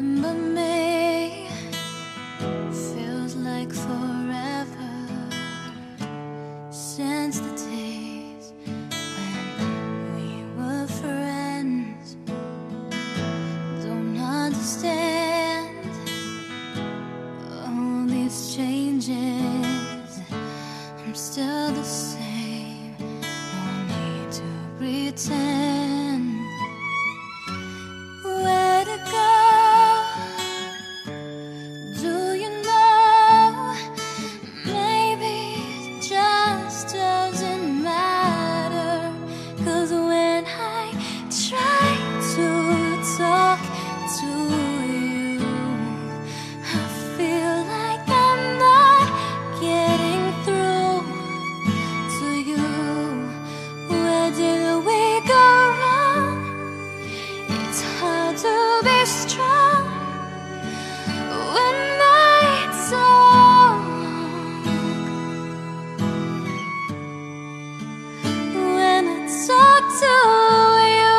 remember me? Feels like forever since the days when we were friends. Don't understand all these changes. I'm still the same, no need to pretend. Where to go? Do you know? Maybe it just doesn't matter. 'Cause when I try to talk to you, I feel like I'm not getting through to you. Where did we go wrong? It's hard to be strong when nights are long. When I talk to you,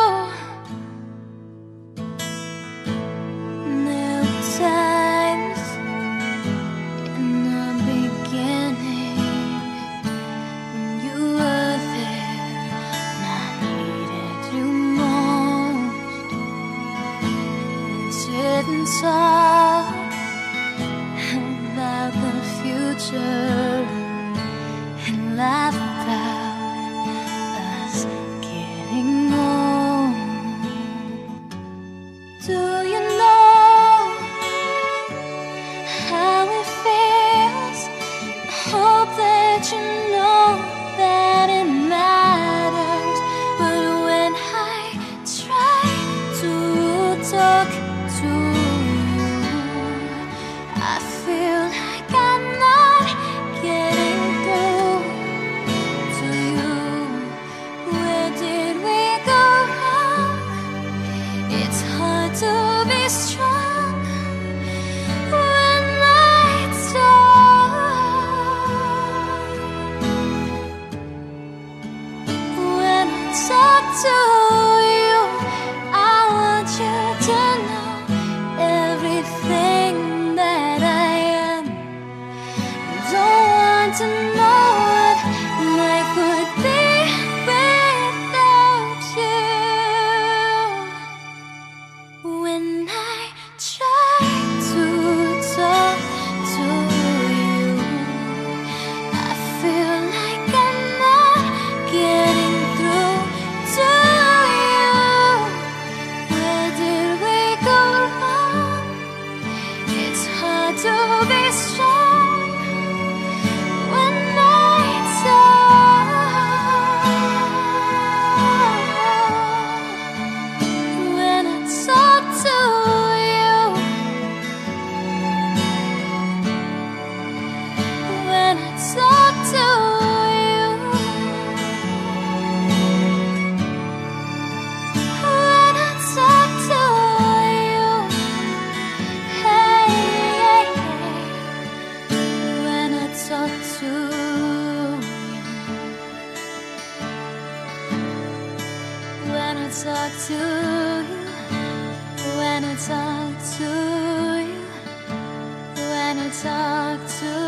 there were times in the beginning when you were there and I needed you most. Sit and talk about the future and laugh about us getting old. Do you know how it feels? I hope that you know that it matters. But when I try to talk to you, I feel like I'm not getting through to you. Where did we go wrong? It's hard to be strong when nights are long. When I talk to you, I want you to know everything that I am. Don't want to know what life would be without you. When I try to talk to you, I feel like I'm not getting through to you. Where did we go wrong? It's hard to be strong when nights are long. When I talk to you, when I talk to you, when I talk to you, hey, hey, hey. When I talk to you, when I talk to you, when I talk to you, when I talk to